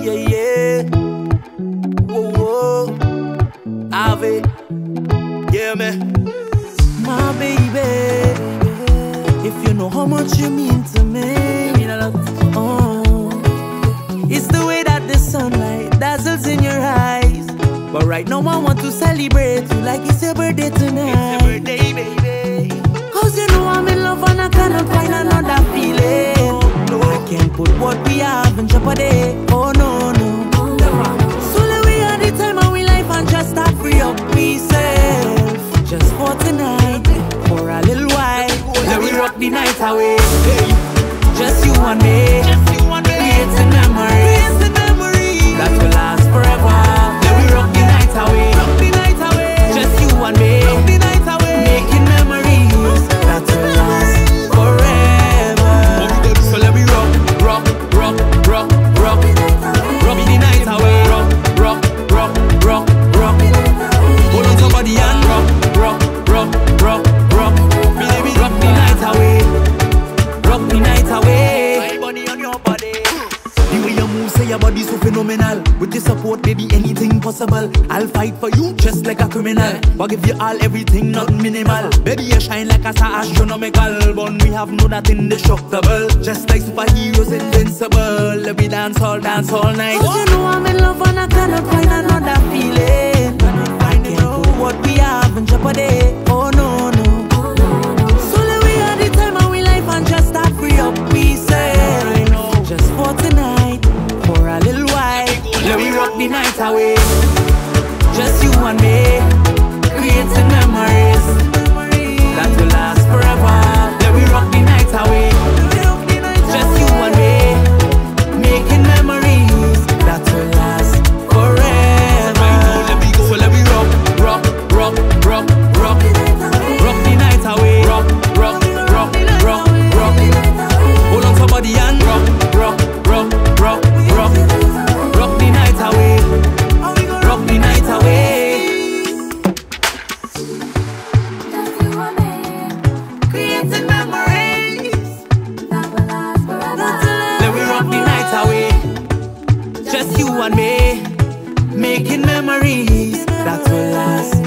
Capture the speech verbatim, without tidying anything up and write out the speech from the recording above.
yeah, yeah. Whoa, whoa. Avi, yeah, man. My baby, if you know how much you mean to me, oh, it's the way that the sunlight dazzles in your eyes. But right now I want to celebrate you like it's your birthday tonight. It's your birthday, baby. Cause you know I'm in love and I cannot find another feeling. No, I can't put what we have in jeopardy. Oh no, no, oh, no. So let we have the time of we life and just start free up myself. Just for tonight, for a little while. Let we rock the night away. Just you and me, creating memories that will last forever. Let we rock the night away. Just you and me, making memories that will last forever. So let me rock, rock, rock, rock, rock, rock the night away. Rock, rock, rock, rock, rock. Hold on somebody and rock, rock, rock, rock, rock. Baby, rock the night away. Rock the night away. My body on your body. The way you move, say your body so phenomenal. With your support, baby, anything possible. I'll fight for you just like a criminal. But give you all everything, not minimal. Baby, you shine like a star astronomical. But we have no that indestructible. Just like superheroes invincible. Let me dance all, dance all night. Cause you know I'm in love and I cannot find another feeling. I can't put what we have in jeopardy. Oh no, no. So let we have the time of we life and just start free up we say. Just for tonight, for a little while. Let me rock the night away. Just you and me, creating memories that will last forever. Let me rock the night away. Just you and me, making memories that will last forever. Let me go, let me rock, rock, rock, rock, rock. Rock the night away. Rock, rock, rock, rock, rock. Hold on somebody and rock, rock, rock, rock, rock. Rock the night away. Rock the night away. Creating memories that will last forever. Let me rock the night away. Just you and me, making memories that will last